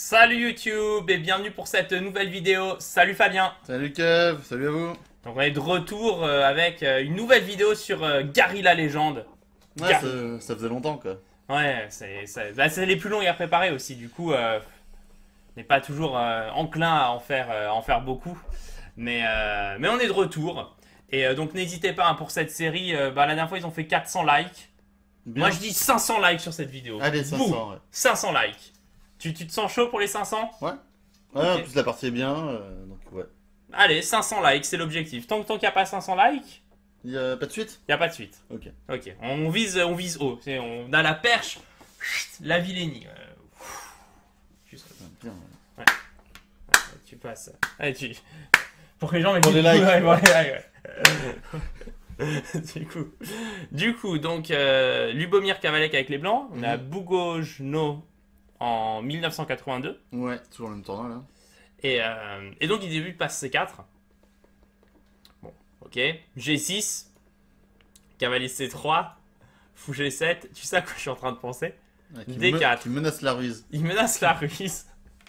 Salut YouTube et bienvenue pour cette nouvelle vidéo. Salut Fabien. Salut Kev, salut à vous. Donc on est de retour avec une nouvelle vidéo sur Gary la légende. Ouais, ça faisait longtemps quoi. Ouais, c'est les plus longs à préparer aussi. Du coup, on n'est pas toujours enclin à en faire beaucoup. Mais on est de retour. Et donc n'hésitez pas pour cette série. La dernière fois ils ont fait 400 likes. Bien. Moi je dis 500 likes sur cette vidéo. Allez, 500, Boum, ouais. 500 likes. Tu te sens chaud pour les 500? Ouais. Ouais, Ok. en plus la partie est bien, donc ouais. Allez, 500 likes, c'est l'objectif. Tant qu'il n'y a pas 500 likes, Il y a pas de suite? il n'y a pas de suite. Ok. Ok, on vise haut. On a la perche, la vilainie. Juste, Bien. tu passes. Allez, pour que les gens mettent Pour les likes. Ouais. Du coup, donc, Lubomir Kavalek avec les Blancs. On a Bougojno en 1982. Ouais, toujours le même tournoi là. Et donc, il débute passe C4. Bon, ok. G6. Cavalier C3. Fou G7. Tu sais à quoi je suis en train de penser? Ouais, D4. qui menace la ruise. Il menace la ruise.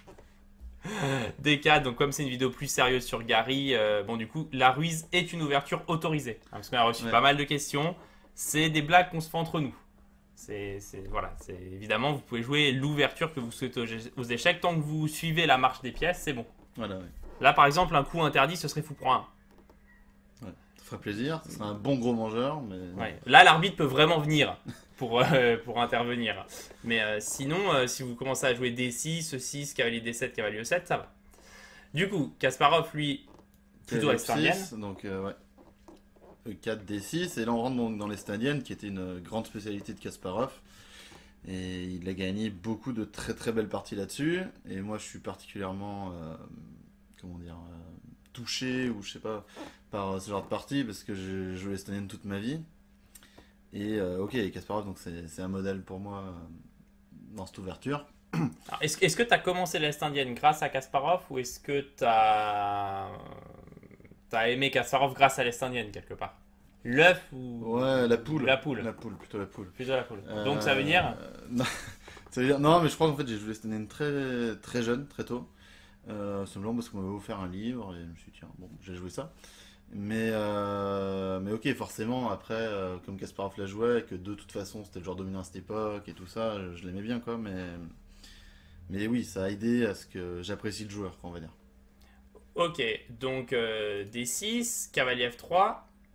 D4, donc comme c'est une vidéo plus sérieuse sur Gary, bon du coup, la ruise est une ouverture autorisée. Hein, parce qu'on a reçu Ouais. pas mal de questions. C'est des blagues qu'on se fait entre nous. Voilà, évidemment, vous pouvez jouer l'ouverture que vous souhaitez aux échecs. Tant que vous suivez la marche des pièces, c'est bon. Voilà, ouais. Là, par exemple, un coup interdit, ce serait fou pour un. Ouais. Ça ferait plaisir, ce serait un bon gros mangeur, mais. Ouais. Là, l'arbitre peut vraiment venir pour intervenir. Mais sinon, si vous commencez à jouer D6, E6, cavalier D7, cavalier E7, ça va. Du coup, Kasparov, lui, plutôt estardienne. F6, donc ouais. E4, D6, et là on rentre donc dans l'estardienne qui était une grande spécialité de Kasparov. Et il a gagné beaucoup de très très belles parties là-dessus. Et moi je suis particulièrement comment dire touché ou je sais pas par ce genre de partie parce que j'ai joué l'estardienne toute ma vie. Et ok, Kasparov donc c'est un modèle pour moi dans cette ouverture. Alors, est-ce que tu as commencé l'Est indienne grâce à Kasparov ou est-ce que tu as aimé Kasparov grâce à l'Est indienne quelque part? L'œuf ou Ouais, la poule. La poule. La poule, plutôt la poule. Plutôt la poule. Donc ça veut dire non, ça veut dire non, mais je crois qu'en fait j'ai joué l'estardienne très très jeune, très tôt. Simplement parce qu'on m'avait offert un livre et je me suis dit tiens bon j'ai joué ça. Mais ok forcément après comme Kasparov la jouait et que de toute façon c'était le joueur dominant à cette époque et tout ça je l'aimais bien quoi mais oui ça a aidé à ce que j'apprécie le joueur quoi, on va dire. Ok, donc D6, cavalier F3,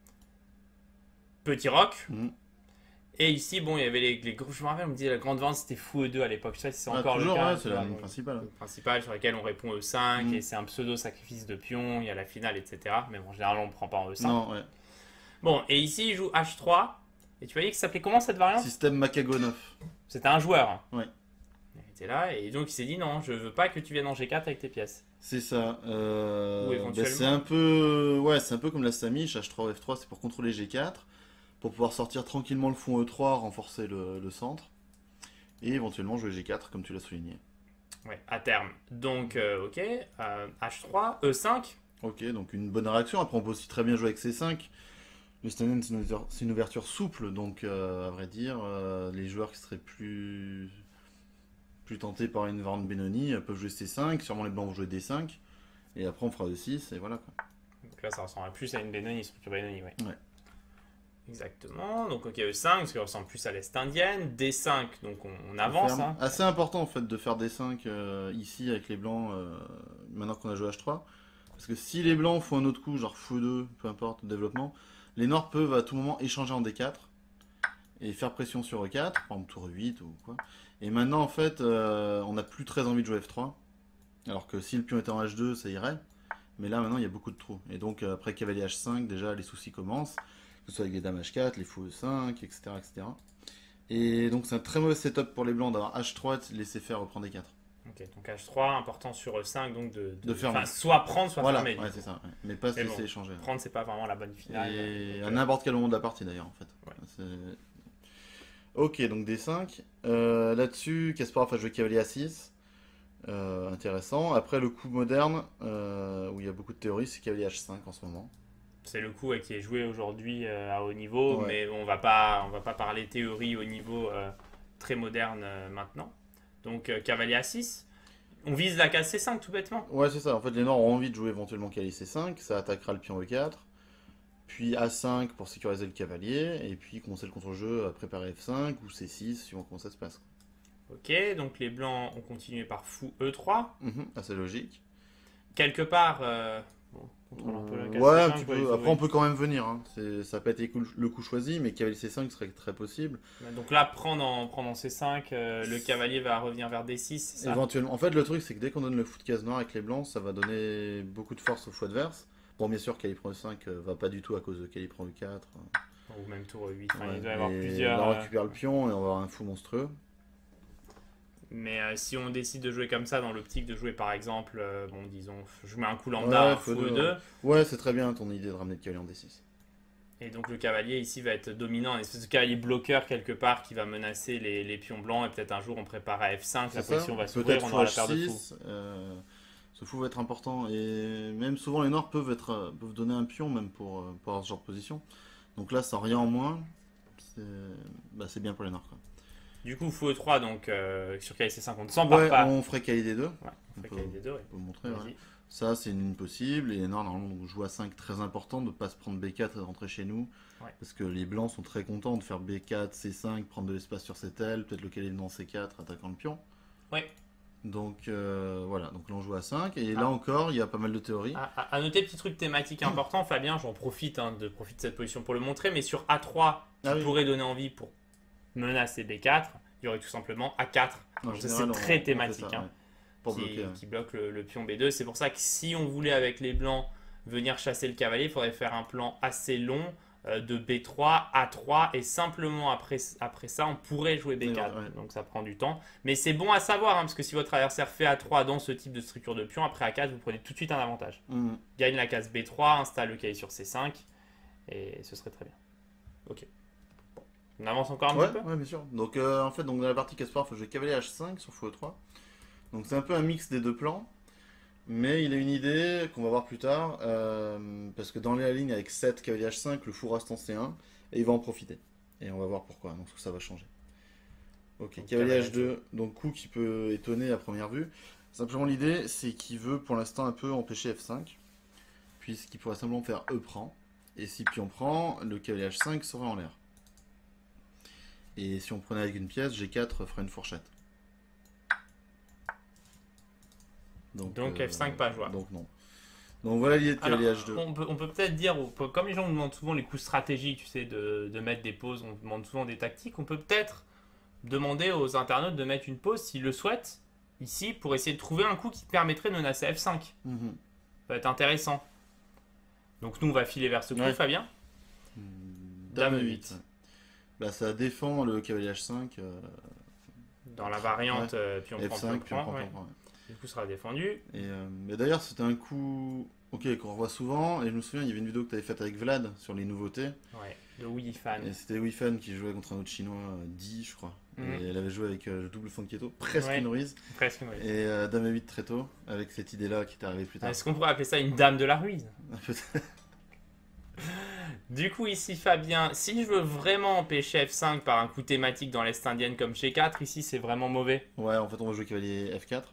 petit roc. Mhm. Et ici, bon, il y avait les je me rappelle, on me disait la grande vente c'était fou E2 à l'époque. Je sais pas si c'est encore toujours le cas. ouais, c'est la ligne Donc, principale. le principal sur lequel on répond E5 Mhm. et c'est un pseudo sacrifice de pion, il y a la finale, etc. Mais bon, en général, on ne prend pas en E5. Non ouais. Bon, et ici, il joue H3. Et tu voyais que ça s'appelait comment cette variante? Système Makagonov. C'était un joueur. Ouais. Il était là et donc il s'est dit non, je veux pas que tu viennes en G4 avec tes pièces. C'est ça. Ou éventuellement. C'est un peu ouais c'est un peu comme la Samish H3 F3 c'est pour contrôler G4. Pour pouvoir sortir tranquillement le fond E3, renforcer le centre, et éventuellement jouer G4 comme tu l'as souligné. Ouais, à terme. Donc, ok, H3, E5. Ok, donc une bonne réaction. Après, on peut aussi très bien jouer avec C5. Le standard, c'est une ouverture souple, donc à vrai dire, les joueurs qui seraient plus tentés par une variante Benoni peuvent jouer C5. Sûrement les blancs vont jouer D5, et après on fera E6, et voilà quoi. Donc là, ça ressemble plus à une Benoni, structure Benoni, ouais. Ouais. Exactement. Donc, ok, E5, parce qu'il ressemble plus à l'Est indienne. D5, donc on avance. Hein. Assez important en fait de faire D5 ici avec les blancs maintenant qu'on a joué H3. Parce que si les blancs font un autre coup, genre Fou2, peu importe, développement, les noirs peuvent à tout moment échanger en D4 et faire pression sur E4, par exemple tour 8 ou quoi. Et maintenant en fait, on n'a plus très envie de jouer F3. Alors que si le pion était en H2, ça irait. Mais là maintenant il y a beaucoup de trous. Et donc après cavalier H5, déjà les soucis commencent. Que ce soit avec les dames H4, les fous E5, etc., etc. Et donc c'est un très mauvais setup pour les blancs d'avoir H3 et de laisser faire reprendre D4. Ok, donc H3, important sur E5, donc De fermer. enfin, soit prendre, soit Voilà, fermer. ouais, c'est ça. Ouais. Mais pas se Mais laisser bon, échanger. Prendre, c'est pas vraiment la bonne finale. Et Donc, à n'importe quel moment de la partie d'ailleurs, en fait. Ouais. Ok, donc D5. Là-dessus, Kasparov a joué cavalier A6. Intéressant. Après, le coup moderne, où il y a beaucoup de théories, c'est cavalier H5 en ce moment. c'est le coup qui est joué aujourd'hui à haut niveau, Ouais. mais on va pas parler théorie au niveau très moderne maintenant. Donc cavalier A6. On vise la case C5 tout bêtement. Ouais, c'est ça. En fait, les Noirs ont envie de jouer éventuellement cavalier C5, ça attaquera le pion E4, puis A5 pour sécuriser le cavalier, et puis commencer le contre-jeu à préparer F5 ou C6, suivant comment ça se passe. Ok, donc les blancs ont continué par fou E3. Assez logique. Quelque part, bon, on contrôle un peu la case Ouais, un C5, petit quoi, il peu. faut- Après, on peut quand même venir. Hein. Ça n'a pas été le coup choisi, mais cavalier C5 serait très possible. Donc là, prendre en C5, le cavalier va revenir vers D6, c'est ça? Éventuellement. En fait, le truc, c'est que dès qu'on donne le fou de case noire avec les blancs, ça va donner beaucoup de force au fou adverse. Bon, bien sûr, calibre E5 va pas du tout à cause de calibre E4. Ou même tour E8, enfin, Ouais, il doit y avoir et plusieurs... on récupère le pion et on va avoir un fou monstrueux. Mais si on décide de jouer comme ça, dans l'optique de jouer par exemple, bon disons, je mets un coup lambda, un fou fou E2, Ouais, c'est très bien ton idée de ramener le cavalier en D6. et donc le cavalier ici va être dominant, un espèce de cavalier bloqueur quelque part qui va menacer les pions blancs, et peut-être un jour on prépare à F5, C'est la ça. position va s'ouvrir, Peut-être on fou aura la paire de fous. H6. Ce fou va être important. Et même souvent, les noirs peuvent donner un pion même pour avoir ce genre de position. Donc là, sans rien en moins, c'est bien pour les noirs. Quoi. Du coup, fou E3, donc sur cavalier C5, on ne s'embarque Ouais, pas. on ferait cavalier D2. Ouais, On on fait peut, cavalier D2, ouais. on peut montrer. Vas-y. Ouais. Ça, c'est une ligne possible. Et les noirs, normalement, on joue à 5 très important de ne pas se prendre B4 et de rentrer chez nous. Ouais. Parce que les blancs sont très contents de faire B4, C5, prendre de l'espace sur cette aile, peut-être le cavalier dans C4, attaquant le pion. Ouais. Donc voilà, donc là on joue à 5. Et là Ah. encore, il y a pas mal de théories. À noter, petit truc thématique important, Fabien, j'en profite de cette position pour le montrer, mais sur A3, qui Ah oui. pourrait donner envie pour menacer B4, il y aurait tout simplement A4. En Donc ça, général, c'est on très fait thématique, ça, hein, ouais. Pour bloquer. Ouais. qui bloque le pion B2. C'est pour ça que si on voulait avec les blancs venir chasser le cavalier, il faudrait faire un plan assez long de B3, A3, et simplement après ça, on pourrait jouer B4. Ouais. Donc ça prend du temps. Mais c'est bon à savoir, hein, parce que si votre adversaire fait A3 dans ce type de structure de pion, après A4, vous prenez tout de suite un avantage. Mhm. Gagne la case B3, installe le cavalier sur C5, et ce serait très bien. Ok. Bon. On avance encore un Ouais, petit peu. ouais, bien sûr. Donc en fait, donc, dans la partie Caspar, il faut jouer cavalier H5 sur fou E3. Donc c'est un peu un mix des deux plans. Mais il a une idée qu'on va voir plus tard. Parce que dans la ligne avec 7 cavalier H5, le fou reste en C1. Et il va en profiter. Et on va voir pourquoi. Donc ça va changer. Ok, Donc, cavalier cavalier H2. Donc coup qui peut étonner à première vue. Simplement l'idée, c'est qu'il veut pour l'instant un peu empêcher F5. Puisqu'il pourrait simplement faire E prend. Et si pion prend, le cavalier H5 serait en l'air. Et si on prenait avec une pièce, G4 ferait une fourchette. Donc, F5 pas jouable. Donc non. Donc voilà l'idée de Alors, cavalier H2. on peut peut-être dire, comme les gens nous demandent souvent les coups stratégiques, tu sais, de mettre des pauses, on demande souvent des tactiques, on peut peut-être demander aux internautes de mettre une pause s'ils le souhaitent, ici, pour essayer de trouver un coup qui permettrait de menacer F5. Ça Mhm. va être intéressant. Donc nous, on va filer vers ce coup, Ouais. Fabien. Dame E8. Ouais. Bah, ça défend le cavalier H5. Dans la variante, puis on prend, F5, puis on prend, ouais. ouais. Du coup, sera défendu. Mais d'ailleurs, c'était un coup qu'on revoit souvent. Et je me souviens, il y avait une vidéo que tu avais faite avec Vlad sur les nouveautés. Ouais, de Wii Fan. Et c'était Wifan qui jouait contre un autre chinois, Di, je crois. Mhm. Et elle avait joué avec le double Fonketo, presque Ouais. une Ruiz. Presque, oui. Et Dame E8 très tôt, avec cette idée-là qui est arrivée plus tard. Est-ce qu'on pourrait appeler ça une dame de la ruise? Peut-être. Du coup, ici, Fabien, si je veux vraiment empêcher F5 par un coup thématique dans l'Est indienne comme chez 4, ici, c'est vraiment mauvais. Ouais, en fait, on va jouer cavalier F4.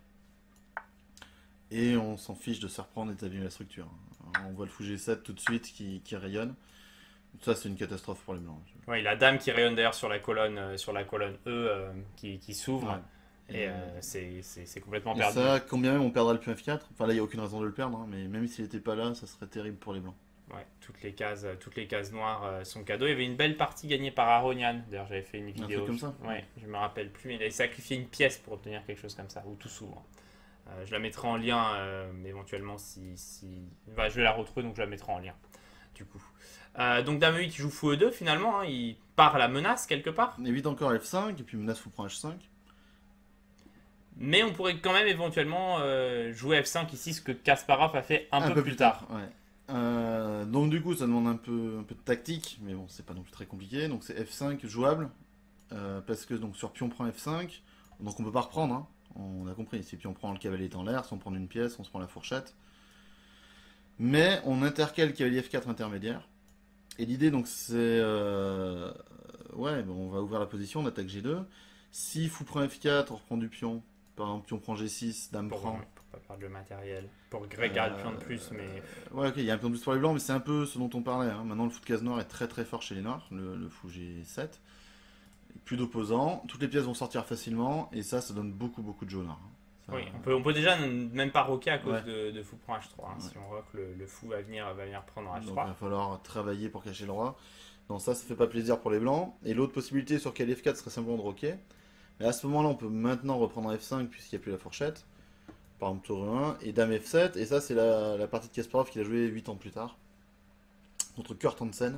Et on s'en fiche de se reprendre et d'abîmer la structure. On voit le fou G7 tout de suite qui rayonne. Ça, c'est une catastrophe pour les blancs. Oui, la dame qui rayonne d'ailleurs sur la colonne E qui s'ouvre. Ouais. Et c'est complètement Et perdu. ça, combien même on perdra le pion F4. Enfin là, il n'y a aucune raison de le perdre. Hein, mais même s'il n'était pas là, ça serait terrible pour les blancs. Ouais, toutes les cases noires sont cadeaux. Il y avait une belle partie gagnée par Aronian. D'ailleurs, j'avais fait une vidéo. truc comme ça. Ouais, je me rappelle plus, mais il avait sacrifié une pièce pour obtenir quelque chose comme ça, où tout s'ouvre. Je la mettrai en lien éventuellement si... Enfin, je vais la retrouver, donc je la mettrai en lien. Du coup. Donc Dame E8 qui joue fou E2 finalement, hein, il part à la menace quelque part. Évite encore F5 et puis menace fou prend H5. Mais on pourrait quand même éventuellement jouer F5 ici, ce que Kasparov a fait un peu plus tard. Ouais. Donc du coup, ça demande un peu de tactique, mais bon, c'est pas non plus très compliqué. Donc c'est F5 jouable, parce que donc sur pion prend F5, donc on peut pas reprendre. Hein. On a compris. Si pion prend le cavalier est en l'air, si on prend une pièce, on se prend la fourchette. Mais on intercale cavalier F4 intermédiaire. Et l'idée donc c'est, ouais, bon, on va ouvrir la position, on attaque G2. Si fou prend F4, on reprend du pion, par exemple, pion prend G6, dame prend. Pour pas perdre le matériel. Pour garder le pion de plus, mais. Ouais, ok, il y a un pion de plus pour les blancs, mais c'est un peu ce dont on parlait. Hein. Maintenant, le fou de case noir est très très fort chez les noirs, le fou G7. Plus d'opposants, toutes les pièces vont sortir facilement, et ça donne beaucoup beaucoup de jaune. Hein. Ça, Oui, on peut déjà même pas rocker à cause Ouais. de fou prend H3. Hein. Ouais. Si on rock, le fou va venir prendre en Donc il H3. va falloir travailler pour cacher le roi. Donc ça fait pas plaisir pour les blancs. Et l'autre possibilité sur quel F4 serait simplement de rocker. Mais à ce moment-là, on peut maintenant reprendre un F5 puisqu'il n'y a plus la fourchette. Par exemple, tour 1 et dame F7. Et ça, c'est la partie de Kasparov qu'il a joué 8 ans plus tard. Contre Kurt Hansen.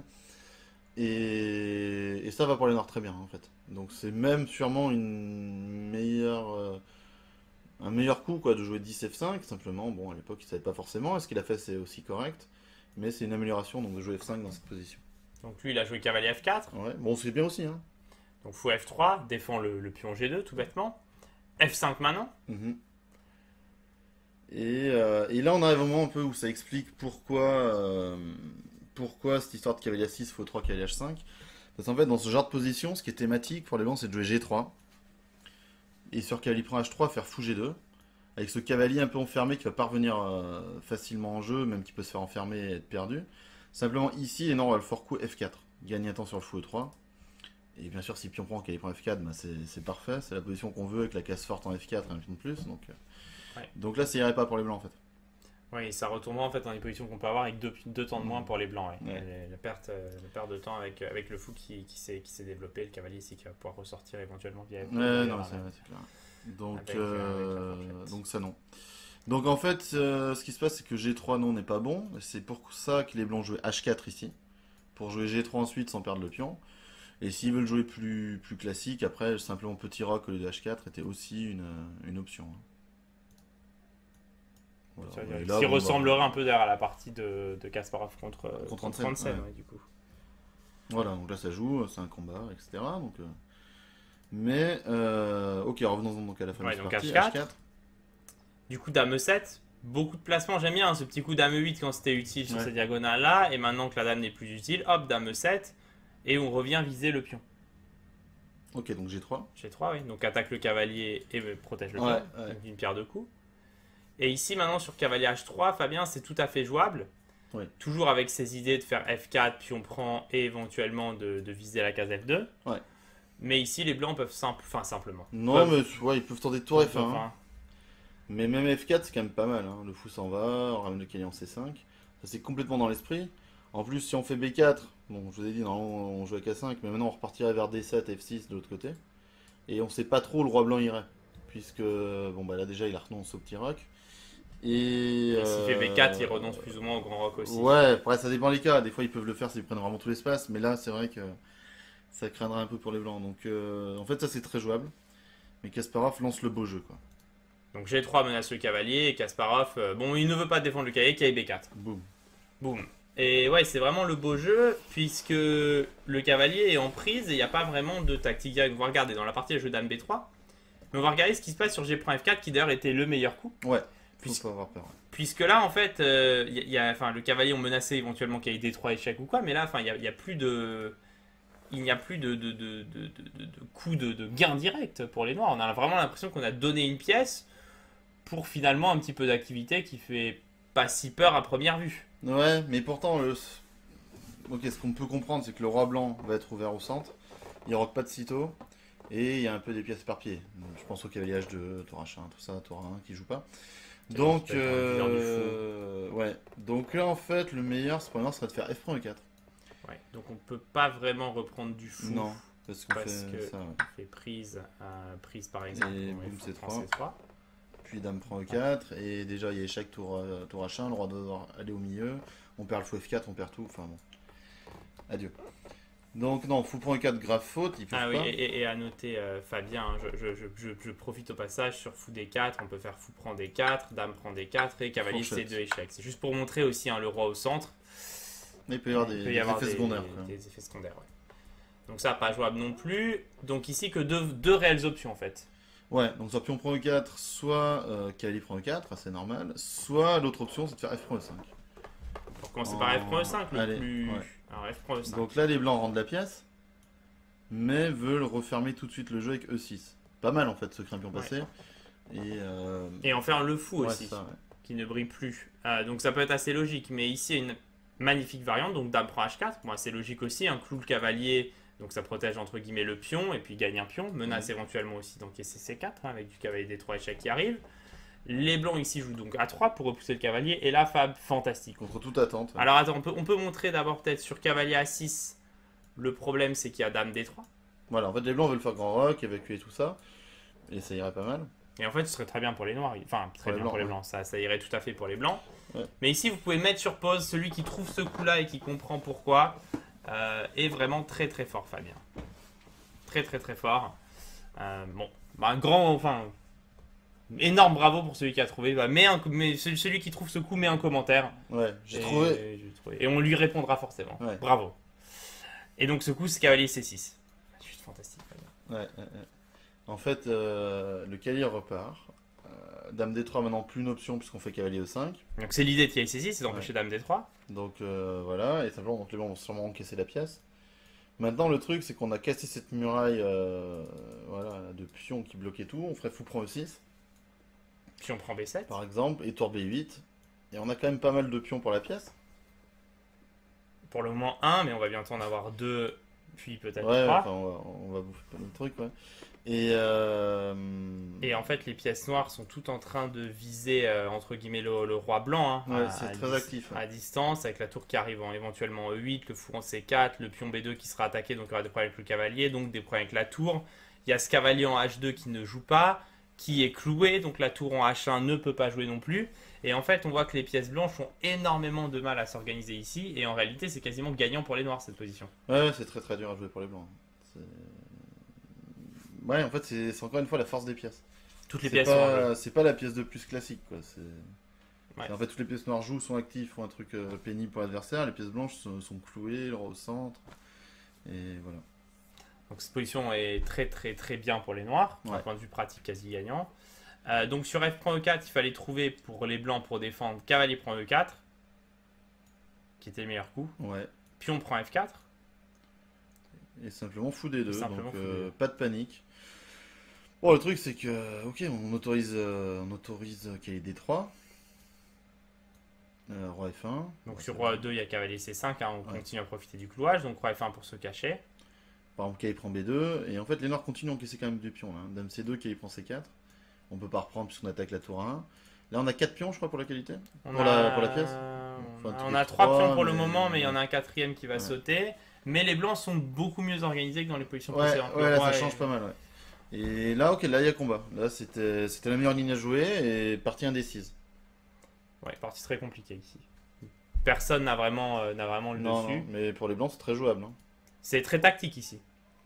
Et ça va pour les noirs très bien en fait. Donc c'est même sûrement un meilleur coup quoi, de jouer 10 F5. Simplement, bon, à l'époque, il ne savait pas forcément. Et ce qu'il a fait, c'est aussi correct. Mais c'est une amélioration donc de jouer F5 dans cette position. Donc lui, il a joué cavalier F4. Ouais, bon, c'est bien aussi. Hein. Donc fou F3, défend le pion G2 tout bêtement. F5 maintenant. Mhm. Et là, on arrive au moment un peu où ça explique pourquoi cette histoire de cavalier A6, fou 3, cavalier H5. Parce qu'en fait, dans ce genre de position, ce qui est thématique pour les blancs, c'est de jouer G3. Et sur cavalier prend H3, faire fou G2. Avec ce cavalier un peu enfermé qui va pas revenir facilement en jeu, même qui peut se faire enfermer et être perdu. Simplement ici, les noirs vont le fort coup F4. Gagner un temps sur le fou E3. Et bien sûr, si pion prend cavalier prend F4, bah c'est parfait. C'est la position qu'on veut avec la case forte en F4 et un pion de plus. Donc là, ça irait pas pour les blancs en fait. Oui, ça retournera en fait dans les positions qu'on peut avoir avec deux temps de moins pour les blancs. Ouais. Ouais. La perte de temps avec le fou qui s'est développé, le cavalier ici qui va pouvoir ressortir éventuellement via F2. Ouais, non, c'est clair. Donc ça non. Donc en fait, ce qui se passe, c'est que G3 non n'est pas bon. C'est pour ça que les blancs jouaient H4 ici. Pour jouer G3 ensuite sans perdre le pion. Et s'ils veulent jouer plus classique, après simplement petit rock au lieu de H4 était aussi une option. Voilà. Et là, qui bon, ressemblerait un peu d'ailleurs à la partie de Kasparov contre Hansen, Hansen, ouais. ouais, du coup. Voilà, donc là ça joue, c'est un combat, etc. Donc, ok, revenons donc à la fameuse donc partie. H4. Du coup, dame E7, beaucoup de placements, j'aime bien hein, ce petit coup dame E8 quand c'était utile sur cette diagonale là, et maintenant que la dame n'est plus utile, hop, dame E7, et on revient viser le pion. Ok, donc G3. G3, oui, donc attaque le cavalier et protège le pion, donc d'une pierre deux coups. Et ici maintenant sur cavalier H3, Fabien, c'est tout à fait jouable. Oui. Toujours avec ces idées de faire F4, pion prend, et éventuellement de viser la case F2. Ouais. Mais ici, les blancs peuvent simplement. Non, mais ouais, ils peuvent tenter de tour F1. Hein. Mais même F4, c'est quand même pas mal. Hein. Le fou s'en va, on ramène le cavalier en C5. Ça, c'est complètement dans l'esprit. En plus, si on fait B4, bon, je vous ai dit, normalement, on joue avec A5, mais maintenant, on repartirait vers D7, F6 de l'autre côté. Et on sait pas trop où le roi blanc irait. Puisque, bon, bah là, déjà, il a renoncé au petit roc. Et s'il fait B4, il renonce plus ou moins au grand roc aussi. Ouais, après, ça dépend des cas. Des fois, ils peuvent le faire s'ils prennent vraiment tout l'espace. Mais là, c'est vrai que ça craindra un peu pour les blancs. Donc, en fait, ça, c'est très jouable. Mais Kasparov lance le beau jeu, quoi. Donc G3 menace le cavalier et Kasparov, bon, il ne veut pas défendre le cavalier, cavalier B4. Boum. Boum. Et ouais, c'est vraiment le beau jeu, puisque le cavalier est en prise et il n'y a pas vraiment de tactique directe. On va regarder dans la partie, le jeu dame B3. Mais on va regarder ce qui se passe sur G' F4, qui d'ailleurs était le meilleur coup. Ouais, faut pas avoir peur. Puisque là, en fait, le cavalier ont menacé éventuellement qu'il y ait D3 échec ou quoi, mais là, il n'y a plus de... Il n'y a plus de coup de gain direct pour les noirs. On a vraiment l'impression qu'on a donné une pièce pour finalement un petit peu d'activité qui fait pas si peur à première vue. Ouais, mais pourtant, ok, ce qu'on peut comprendre, c'est que le roi blanc va être ouvert au centre. Il rock pas de sitôt. Et il y a un peu des pièces éparpillées. Je pense au cavalier H2, tour H1, tout ça, tour 1 qui joue pas. Donc, ouais. Donc là, en fait, le meilleur, ce point serait de faire F1 E4. Ouais, donc on peut pas vraiment reprendre du fou. Non, parce que ça, on fait prise par exemple. Et boum, C3. Puis dame prend E4. Et déjà, il y a échec tour H1. Le roi doit aller au milieu. On perd le fou F4, on perd tout. Enfin bon. Adieu. Donc non, fou prend E4, grave faute. Ils peuvent pas. Oui, et à noter, Fabien, je profite au passage sur fou D4. On peut faire fou prend D4, dame prend D4 et cavalier C2 échec. C'est juste pour montrer aussi le roi au centre. Mais il peut y avoir des effets secondaires. Des effets secondaires, ouais. Donc ça, pas jouable non plus. Donc ici, que deux réelles options en fait. Ouais, donc soit pion prend E4, soit cavalier prend E4, assez normal. Soit l'autre option, c'est de faire F prend E5. Pour commencer par F prend E5, le plus... Ouais. Alors F prend E5. Donc là, les blancs rendent la pièce, mais veulent refermer tout de suite le jeu avec E6. Pas mal en fait, ce crimpion passé. Et Et en faire le fou ouais, aussi, ça, ouais. qui ne brille plus. Donc ça peut être assez logique, mais ici il y a une magnifique variante, donc dame prend H4, bon, c'est logique aussi, un clou le cavalier, donc ça protège entre guillemets le pion, et puis gagne un pion, menace éventuellement aussi d'encaisser C4, hein, avec du cavalier D3 échec qui arrive. Les blancs ici jouent donc A3 pour repousser le cavalier, et là Fab, fantastique. Contre toute attente. Ouais. Alors attends, on peut montrer d'abord peut-être sur cavalier A6, le problème c'est qu'il y a dame D3, Voilà, en fait, les blancs veulent faire grand rock, évacuer tout ça. Et ça irait pas mal. et en fait ce serait très bien pour les noirs, enfin très Pour les bien pour les blancs, blancs, ça irait tout à fait pour les blancs. Ouais. Mais ici vous pouvez mettre sur pause, celui qui trouve ce coup-là et qui comprend pourquoi, est vraiment très très fort Fabien. Très très très fort. Bon, bah, un grand, enfin, énorme bravo pour celui qui a trouvé. Bah, mais celui qui trouve ce coup met un commentaire. Ouais, j'ai Et- trouvé. j'ai trouvé. Et on lui répondra forcément. Ouais. Bravo. Et donc ce coup c'est cavalier C6. Juste fantastique. Fabien. Ouais. En fait, le cavalier repart. Dame D3 maintenant plus une option puisqu'on fait cavalier E5. Donc c'est l'idée de cavalier C6, c'est d'empêcher dame D3. Donc voilà, et simplement donc les blancs vont sûrement encaisser la pièce. Maintenant le truc c'est qu'on a cassé cette muraille voilà, de pions qui bloquait tout. On ferait fou prend E6 Puis on prend B7. par exemple et tour B8. Et on a quand même pas mal de pions pour la pièce. Pour le moment 1, mais on va bientôt en avoir 2, puis peut-être Ouais, 3. enfin, on va bouffer pas mal de trucs, ouais. Et, Et en fait, les pièces noires sont toutes en train de viser, entre guillemets, le roi blanc. Hein, ouais, c'est très actif. Ouais. à distance, avec la tour qui arrive éventuellement en E8, le fou en C4, le pion B2 qui sera attaqué, donc il y aura des problèmes avec le cavalier, donc des problèmes avec la tour. Il y a ce cavalier en H2 qui ne joue pas, qui est cloué, donc la tour en H1 ne peut pas jouer non plus. Et en fait, on voit que les pièces blanches ont énormément de mal à s'organiser ici, et en réalité, c'est quasiment gagnant pour les noirs cette position. Ouais, c'est très très dur à jouer pour les blancs. C'est- Ouais, en fait, c'est encore une fois la force des pièces. Toutes les C'est pièces sont en jeu. c'est pas la pièce de plus classique, quoi. Ouais. En fait, toutes les pièces noires jouent, sont actives, font un truc pénible pour l'adversaire. Les pièces blanches sont clouées, le roi au centre. Et voilà. Donc cette position est très très très bien pour les noirs, d'un Ouais. point de vue pratique quasi gagnant. Donc sur F prend E4, il fallait trouver pour les blancs pour défendre cavalier prend E4, qui était le meilleur coup. Ouais. Pion prend F4. Et simplement fou des deux. Simplement Donc fou des deux. pas de panique. Bon, le truc c'est que, ok, on autorise cavalier D3. Roi F1. Donc sur Roi E2, il y a cavalier C5, hein, on Ouais. continue à profiter du clouage. Donc Roi F1 pour se cacher. Par exemple, cavalier prend B2. Et en fait, les noirs continuent à encaisser quand même des pions. Là. Dame C2, cavalier prend C4. On peut pas reprendre puisqu'on attaque la tour 1. Là, on a 4 pions, je crois, pour la qualité. Pour la pièce. Enfin, On tous a les 3 trois, pions pour le mais- moment, mais il y en a un quatrième qui va Ouais. sauter. Mais les blancs sont beaucoup mieux organisés que dans les positions Ouais, précédentes. Le ouais, là, roi ça est- change pas mal, ouais. Et là, ok, là, il y a combat. Là, c'était la meilleure ligne à jouer et partie indécise. Ouais, partie très compliquée ici. Personne n'a vraiment le Non, dessus. non, mais pour les blancs, c'est très jouable. Hein. C'est très tactique ici.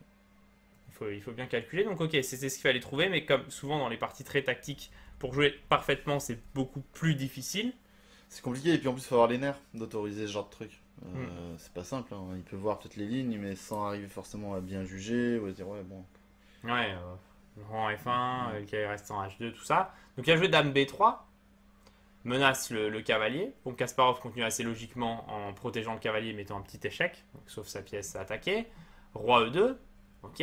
Il faut bien calculer. Donc ok, c'était ce qu'il fallait trouver, mais comme souvent dans les parties très tactiques, pour jouer parfaitement, c'est beaucoup plus difficile. C'est compliqué, et puis en plus, il faut avoir les nerfs d'autoriser ce genre de truc. Hmm. C'est pas simple, hein. Il peut voir peut-être les lignes, mais sans arriver forcément à bien juger, ou à se dire, ouais, bon. Ouais, le rang F1, le cavalier reste en H2, tout ça. Donc il a joué dame B3, menace le cavalier. Donc Kasparov continue assez logiquement en protégeant le cavalier, mettant un petit échec, donc, sauf sa pièce attaquée. Roi E2, ok.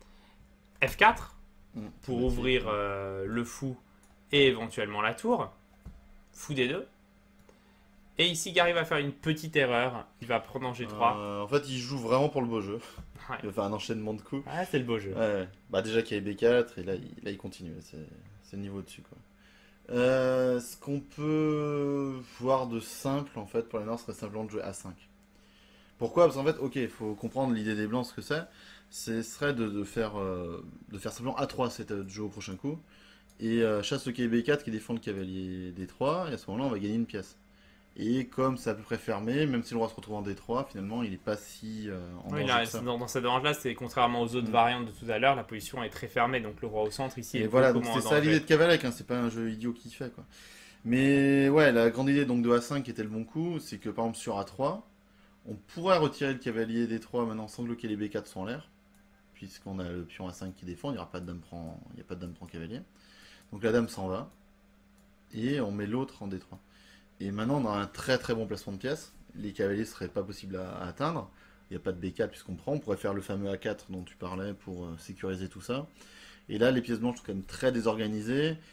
F4, pour ouvrir le fou et éventuellement la tour. Fou D2. Et ici, Gary va faire une petite erreur. Il va prendre en G3. En fait, il joue vraiment pour le beau jeu. Ouais. Il va faire un enchaînement de coups. Ah, c'est le beau jeu. Ouais. Bah, déjà qu'il y avait B4, et là, il continue. C'est le niveau au-dessus, quoi. Ce qu'on peut voir de simple, en fait, pour les noirs, serait simplement de jouer A5. Pourquoi? Parce qu'en fait, ok, il faut comprendre l'idée des blancs, ce que c'est. Ce serait de faire simplement A3, c'est de jouer au prochain coup. Et chasse le cavalier B4 qui défend le cavalier D3, et à ce moment-là, on va gagner une pièce. Et comme c'est à peu près fermé, même si le roi se retrouve en D3, finalement, il n'est pas si en Oui, danger là, que ça. dans cette orange-là, c'est contrairement aux autres variantes de tout à l'heure, la position est très fermée. Donc le roi au centre ici Et est voilà, beaucoup donc moins c'est en ça danger. l'idée de Kavalek, hein, c'est pas un jeu idiot qui fait, quoi. Mais ouais, la grande idée donc de A5 qui était le bon coup, c'est que par exemple sur A3, on pourrait retirer le cavalier D3 maintenant sans que les B4 sont en l'air, puisqu'on a le pion A5 qui défend, il n'y aura pas de dame prend, il y a pas de dame prend cavalier. Donc la dame s'en va, et on met l'autre en D3. Et maintenant on a un très très bon placement de pièces, les cavaliers ne seraient pas possibles à atteindre, il n'y a pas de B4 puisqu'on prend, on pourrait faire le fameux A4 dont tu parlais pour sécuriser tout ça. Et là les pièces blanches sont quand même très désorganisées,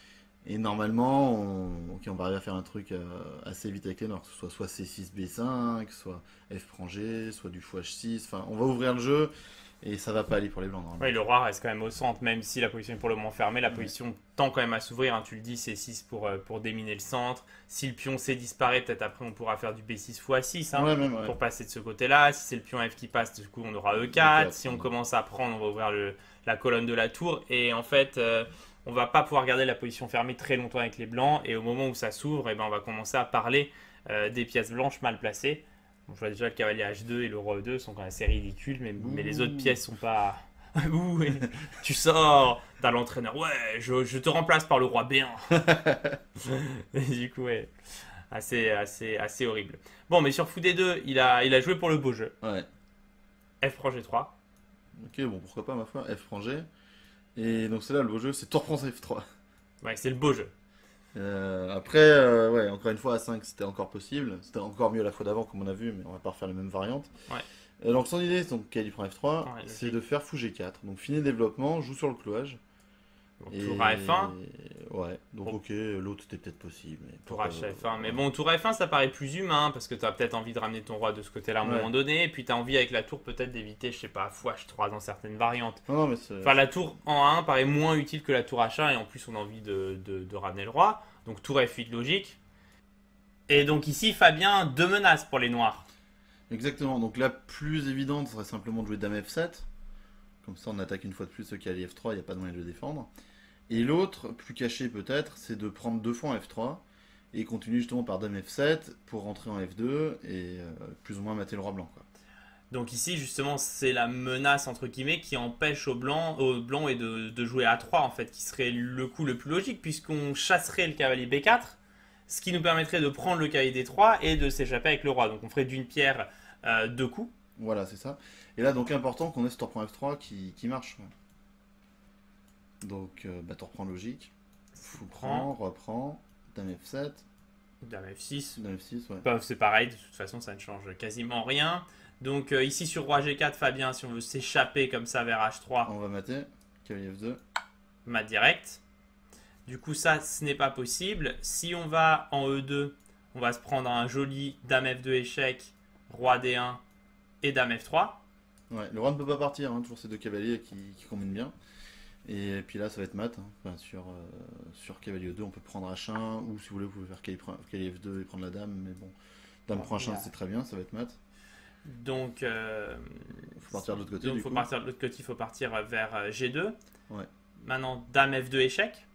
Et normalement, ok, on va arriver à faire un truc assez vite avec les noirs, que ce soit C6, B5, soit F prend G, soit du fou H6. Enfin, on va ouvrir le jeu et ça va pas aller pour les blancs normalement. Oui, le roi reste quand même au centre, même si la position est pour le moment fermée. La Ouais. position tend quand même à s'ouvrir, hein. Tu le dis, C6 pour déminer le centre. Si le pion C disparaît, peut-être après on pourra faire du B6 fou A6, hein, Ouais, même, ouais. pour passer de ce côté-là. Si c'est le pion F qui passe, du coup on aura E4. E4, Si on ouais. commence à prendre, on va ouvrir la colonne de la tour. Et en fait, on va pas pouvoir garder la position fermée très longtemps avec les blancs. Et au moment où ça s'ouvre, eh ben, on va commencer à parler des pièces blanches mal placées. Bon, je vois déjà le cavalier H2 et le roi E2 sont quand même assez ridicules, mais les autres Ouh. pièces sont pas. Ouh, ouais. Tu sors, t'as l'entraîneur, ouais, je te remplace par le roi B1. Et du coup, ouais, assez horrible. Bon, mais sur Fou D2, il a joué pour le beau jeu. Ouais. F prend G3. Ok, bon, pourquoi pas, ma foi. F prend G. Et donc, c'est là le beau jeu, c'est tour prend F3. Ouais, c'est le beau jeu. Après, ouais, encore une fois, A5, c'était encore possible. C'était encore mieux la fois d'avant, comme on a vu, mais on va pas refaire les mêmes variantes. Ouais, Donc, son idée, donc, Kali prend F3, ouais, c'est logique. de faire fou G4. Donc, fini le développement, joue sur le clouage. Donc, tour à Et F1. ouais, donc Bon, ok, l'autre c'était peut-être possible. Mais tour pourquoi, H à F1. Mais ouais. bon, tour F1, ça paraît plus humain parce que tu as peut-être envie de ramener ton roi de ce côté-là à un moment Ouais. donné. Et puis tu as envie avec la tour peut-être d'éviter, je sais pas, fou H3 dans certaines variantes. Non, non, mais Enfin, la tour en A1 paraît moins utile que la tour H1 et en plus on a envie de ramener le roi. Donc tour F8 logique. Et donc ici, Fabien, deux menaces pour les noirs. exactement. Donc la plus évidente serait simplement de jouer Dame F7. Comme ça, on attaque une fois de plus ce Kali F3, il n'y a pas de moyen de le défendre. Et l'autre, plus caché peut-être, c'est de prendre deux fois en F3 et continuer justement par Dame F7 pour rentrer en F2 et plus ou moins mater le roi blanc, quoi. Donc ici, justement, c'est la menace, entre guillemets, qui empêche aux blancs et de jouer A3, en fait, qui serait le coup le plus logique, puisqu'on chasserait le cavalier B4, ce qui nous permettrait de prendre le cavalier D3 et de s'échapper avec le roi. Donc on ferait d'une pierre deux coups. Voilà, c'est ça. Et là, donc important qu'on ait ce tour F3 qui marche, quoi. Donc, bah, tour prend logique. Fou prend, Prend, reprend, Dame F7, dame F6. Dame F6, ouais. Bah, c'est pareil, de toute façon, ça ne change quasiment rien. Donc ici sur roi G4, Fabien, si on veut s'échapper comme ça vers H3, On va mater, cavalier F2. mat direct. Du coup, ça, ce n'est pas possible. Si on va en E2, on va se prendre un joli dame F2 échec, roi D1 et dame F3. Ouais, le roi ne peut pas partir, hein, toujours ces deux cavaliers qui combinent bien. Et puis là, ça va être mat, hein. Enfin, sur cavalier E2, on peut prendre H1, ou si vous voulez, vous pouvez faire cavalier F2 et prendre la dame, mais bon, dame Bon, prend il y H1, a- c'est très bien, ça va être mat. Donc, Il faut partir de l'autre côté, donc du faut coup. partir de l'autre côté, il faut partir vers G2. Ouais. Maintenant, dame F2 échec,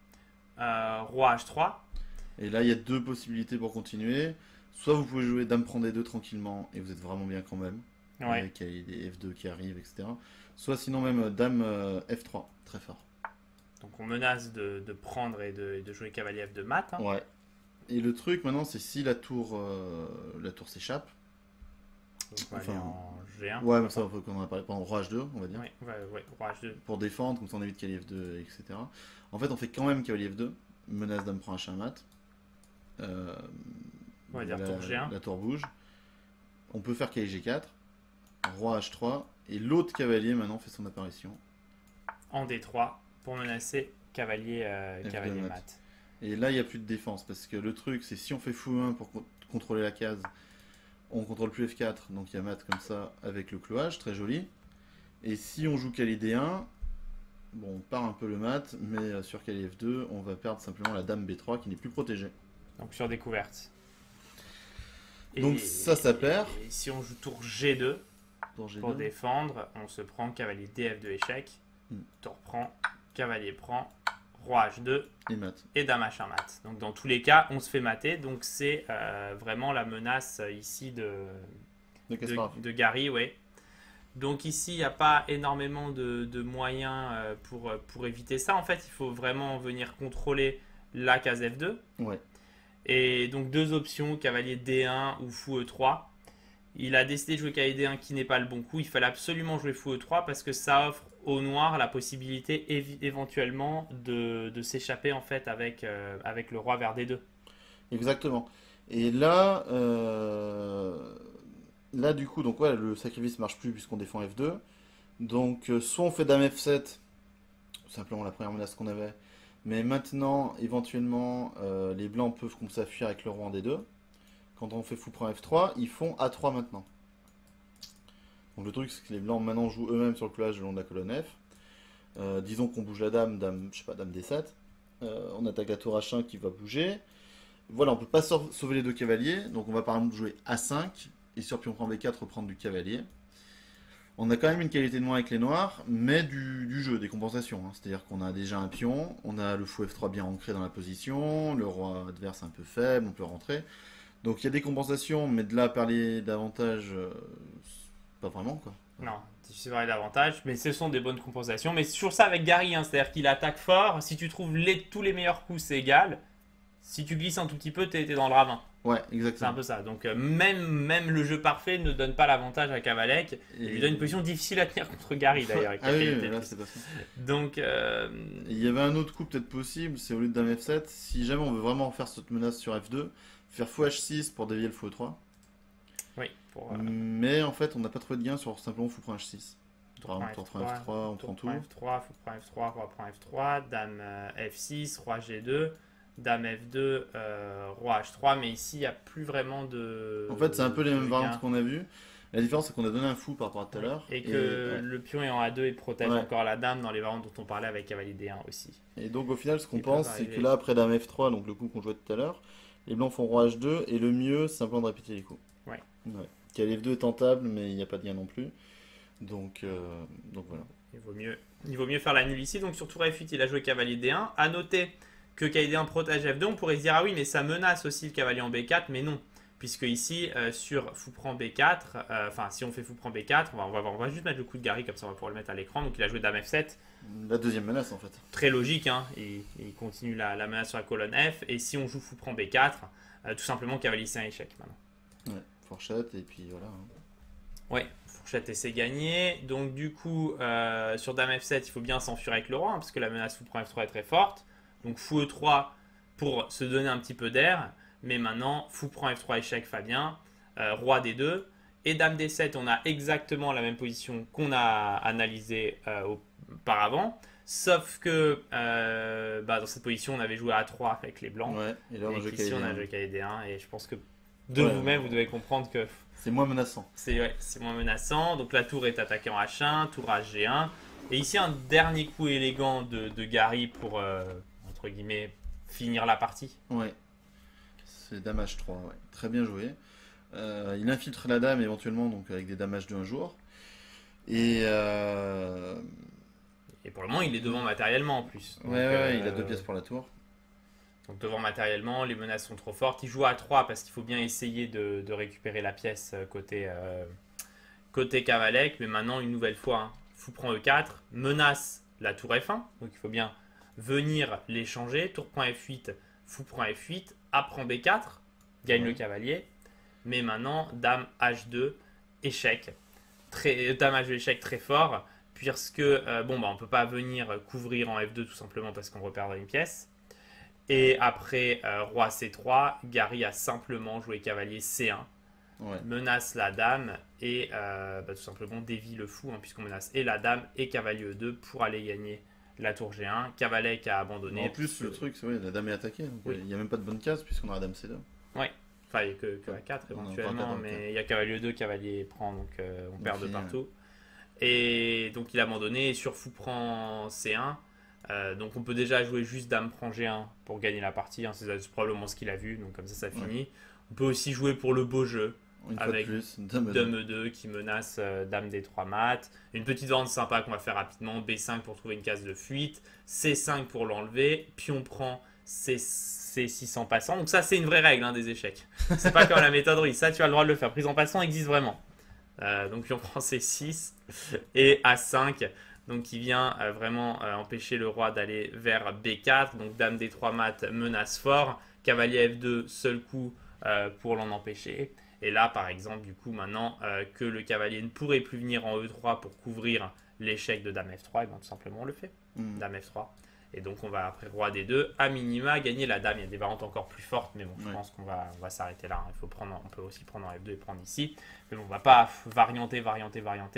roi H3. Et là, il y a deux possibilités pour continuer. Soit vous pouvez jouer dame prend D2 tranquillement, et vous êtes vraiment bien quand même, Ouais. avec les F2 qui arrivent, etc. Soit sinon même dame F3, très fort. Donc on menace de prendre et de jouer cavalier F2 mat, hein. Ouais. Et le truc maintenant, c'est si la tour s'échappe. Donc on va Enfin, aller en G1. ouais, mais ça, faut qu'on en a parlé pendant roi H2, on va dire. Ouais, ouais, roi H2. Pour défendre, comme ça on évite cavalier F2, etc. En fait, on fait quand même cavalier F2, menace dame prend H1 mat. Euh, On va dire la, tour G1. la tour bouge. On peut faire cavalier G4, roi H3, et l'autre cavalier maintenant fait son apparition. En D3 pour menacer cavalier mat. mat. Et là, il n'y a plus de défense, parce que le truc, c'est si on fait fou 1 pour contrôler la case, on contrôle plus F4, donc il y a mat comme ça avec le clouage, très joli. Et si on joue cavalier D1, bon, on part un peu le mat, mais sur cavalier F2, on va perdre simplement la dame B3 qui n'est plus protégée. Donc sur découverte. Donc ça perd. Et si on joue tour G2 Tour G2. pour défendre, on se prend cavalier DF2 échec. Tour prend, cavalier prend, roi H2 Et mat. et dame H1 mat. Donc dans tous les cas, on se fait mater. Donc c'est vraiment la menace ici De Kasparov. de Gary, ouais. Donc ici, il n'y a pas énormément de moyens pour éviter ça. En fait, il faut vraiment venir contrôler la case F2. Ouais. Et donc deux options, cavalier D1 ou fou E3. Il a décidé de jouer cavalier D1 qui n'est pas le bon coup. Il fallait absolument jouer fou E3 parce que ça offre au noir la possibilité éventuellement de s'échapper en fait avec le roi vers D2. Exactement. Et là, là du coup, donc ouais, le sacrifice marche plus puisqu'on défend F2. Donc soit on fait dame F7, simplement la première menace qu'on avait, Mais maintenant, éventuellement, les blancs peuvent commencer à fuir avec le roi en D2. Quand on fait fou prend F3, ils font A3 maintenant. Donc le truc, c'est que les blancs maintenant jouent eux-mêmes sur le clochage le long de la colonne F. Disons qu'on bouge la dame, je sais pas, dame D7. On attaque la tour H1 qui va bouger. Voilà, on peut pas sauver les deux cavaliers. Donc on va par exemple jouer A5. Et sur pion prend B4, reprendre du cavalier. On a quand même une qualité de moins avec les noirs, mais du jeu, des compensations. Hein. C'est-à-dire qu'on a déjà un pion, on a le fou F3 bien ancré dans la position, le roi adverse un peu faible, on peut rentrer. Donc il y a des compensations, mais de là à parler davantage, pas vraiment quoi. Non, c'est vrai davantage, mais ce sont des bonnes compensations. Mais c'est toujours ça avec Gary, hein, c'est-à-dire qu'il attaque fort. Si tu trouves tous les meilleurs coups, c'est égal. Si tu glisses un tout petit peu, t'es dans le ravin. Ouais, C'est un exactement. peu ça. Donc même le jeu parfait ne donne pas l'avantage à Kavalek. Il lui donne une position difficile à tenir contre Gary d'ailleurs. Avec Ah la oui, qualité oui, de là plus. c'est pas ça. Donc Et il y avait un autre coup peut-être possible, c'est au lieu de dame F7, si jamais on veut vraiment faire cette menace sur F2, faire fou H6 pour dévier le fou E3. oui, pour Mais en fait, on n'a pas trouvé de gain sur simplement fou prend H6. tour prend Tour prend F3, F3, on tour prend tout. prend F3, fou prend F3, roi prend F3, dame F6, roi G2, dame F2, roi H3. Mais ici, il n'y a plus vraiment En fait, c'est un peu les mêmes de variantes gain. qu'on a vues. La différence, c'est qu'on a donné un fou par rapport à tout à l'heure. Et que ouais. le pion est en A2 et protège Ouais. encore la dame dans les variantes dont on parlait avec cavalier D1 aussi. Et donc, au final, ce qu'on Ils peuvent pense, c'est arriver. que là, après dame F3, donc le coup qu'on jouait tout à l'heure, les blancs font roi H2, et le mieux, c'est simplement de répéter les coups. Ouais. Cavalier F2 est tentable, mais il n'y a pas de gain non plus. Donc voilà. Il vaut mieux faire la nulle ici. Donc sur tour F8, il a joué cavalier D1. À noter que cavalier D1 protège F2. On pourrait se dire, ah oui, mais ça menace aussi le cavalier en B4. Mais non. Puisque ici, sur fou prend B4, enfin, si on fait fou prend B4, on va juste mettre le coup de Gary, comme ça on va pouvoir le mettre à l'écran. Donc il a joué dame F7. La deuxième menace, en fait. Très logique, hein. Il continue la menace sur la colonne F. Et si on joue fou prend B4, tout simplement cavalier C1 échec maintenant. Ouais, fourchette, et puis voilà. Hein. Ouais, fourchette et c'est gagné. Donc du coup, sur dame F7, il faut bien s'enfuir avec le roi, hein, parce que la menace fou prend F3 est très forte. Donc fou E3 pour se donner un petit peu d'air. Mais maintenant, fou prend F3 échec Fabien, roi D2. Et dame D7, on a exactement la même position qu'on a analysée auparavant. Sauf que dans cette position, on avait joué à A3 avec les blancs. Ouais, et là, on a Et joué qu'ici, on a cavalier joué D1. cavalier D1. Et je pense que de Ouais, vous-même, vous devez comprendre que c'est moins menaçant. c'est moins menaçant. Donc la tour est attaquée en H1, tour H-G1. Et ici, un dernier coup élégant de Gary pour, entre guillemets, finir la partie. Ouais. C'est dame H3, ouais. Très bien joué. Il infiltre la dame éventuellement, donc avec des dames H2 un jour. Et Et pour le moment, il est devant matériellement en plus. Donc, ouais, il a deux pièces pour la tour. Donc devant matériellement, les menaces sont trop fortes. Il joue à 3 parce qu'il faut bien essayer de récupérer la pièce côté Kavalek. Mais maintenant, une nouvelle fois, hein, fou prend E4, menace la tour F1. Donc il faut bien venir l'échanger. Tour prend F8, fou prend F8, A prend B4, gagne le cavalier. Mais maintenant, dame H2, échec. Dame H2 échec très fort. Puisque, on peut pas venir couvrir en F2 tout simplement parce qu'on reperdrait une pièce. Et après roi C3, Gary a simplement joué cavalier C1, Ouais. menace la dame et tout simplement dévie le fou, hein, puisqu'on menace et la dame et cavalier E2 pour aller gagner la tour G1. Cavalier qui a abandonné. En plus, le truc, c'est ouais, la dame est attaquée. Donc Oui. il n'y a même pas de bonne case puisqu'on a la dame C2. Enfin, il n'y a que la 4 On a éventuellement, encore 4, mais il y a cavalier 2, cavalier prend, donc on perd de fini, partout. Et donc il a abandonné, et sur fou prend C1. Donc on peut déjà jouer juste dame prend G1 pour gagner la partie, hein, c'est probablement ce qu'il a vu, donc comme ça finit. On peut aussi jouer pour le beau jeu, Une fois avec de plus, dame dame E2 qui menace dame D3 mat. Une petite vente sympa qu'on va faire rapidement, B5 pour trouver une case de fuite, C5 pour l'enlever, pion prend C6 en passant. Donc ça c'est une vraie règle, hein, des échecs. C'est pas comme la méthode russe, ça tu as le droit de le faire. Prise en passant existe vraiment. Donc pion prend C6 et A5. Donc qui vient vraiment empêcher le roi d'aller vers B4. Donc dame D3 mat, menace fort. Cavalier F2, seul coup pour l'en empêcher. Et là par exemple du coup maintenant que le cavalier ne pourrait plus venir en E3 pour couvrir l'échec de dame F3, et bien tout simplement on le fait. Dame F3. Et donc on va après roi D2 à minima gagner la dame. Il y a des variantes encore plus fortes, mais bon, je pense qu'on va s'arrêter là. On peut aussi prendre en F2 et prendre ici. Mais bon, on va pas varianter.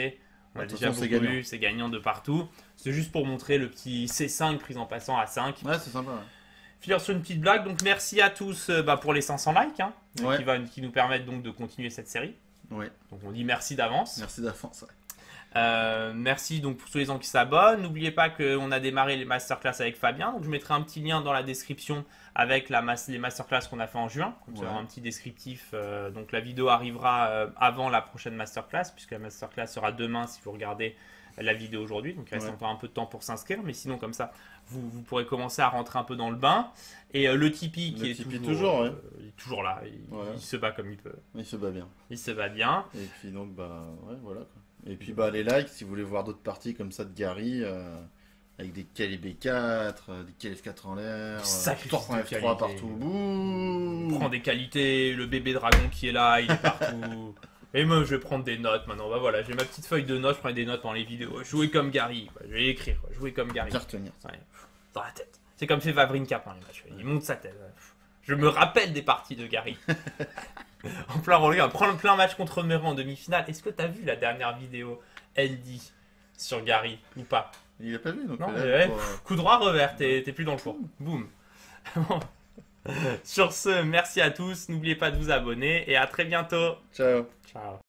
On a De toute déjà façon, c'est beaucoup gagnant. vu, c'est gagnant de partout. C'est juste pour montrer le petit C5 pris en passant à 5. Ouais, c'est sympa. Ouais. Finir sur une petite blague, donc merci à tous pour les 500 likes, hein, Ouais. qui nous permettent donc de continuer cette série. Ouais. Donc on dit merci d'avance. Merci d'avance. Merci donc pour tous les gens qui s'abonnent. N'oubliez pas qu'on a démarré les masterclass avec Fabien. Donc je mettrai un petit lien dans la description avec les masterclass qu'on a fait en juin. Comme ça, Ouais. un petit descriptif. Donc la vidéo arrivera avant la prochaine masterclass, puisque la masterclass sera demain si vous regardez la vidéo aujourd'hui. Donc il reste Ouais. encore un peu de temps pour s'inscrire. Mais sinon, comme ça, vous pourrez commencer à rentrer un peu dans le bain. Et le Tipeee qui Le est Tipeee, toujours, ouais. il est toujours là. Il, Ouais. il se bat comme il peut. Il se bat bien. Il se bat bien. Et puis donc, bah, ouais, voilà quoi. Et puis, bah, les likes, si vous voulez voir d'autres parties comme ça de Gary, avec des KLB 4, des KLF 4 en l'air, Des sacrifices torse en de F3 qualité. partout, bouh. Prends des qualités, le bébé dragon qui est là, il est partout. Et moi, je vais prendre des notes maintenant. Bah voilà, j'ai ma petite feuille de notes, je prends des notes dans les vidéos. Jouer comme Gary, quoi. Je vais écrire, quoi. Jouer comme Gary. Bien retenir. Ouais, dans la tête. C'est comme fait Vavrinka pendant les matchs. Il monte sa tête. Je me rappelle des parties de Gary. En plein, regarde, prends le plein match contre Meran en demi-finale. Est-ce que t'as vu la dernière vidéo Andy sur Gary ou pas? Il a pas vu, donc Non, là, ouais, pour, coup droit revers, t'es plus dans le four. Boum. Bon. Sur ce, merci à tous. N'oubliez pas de vous abonner et à très bientôt. Ciao. Ciao.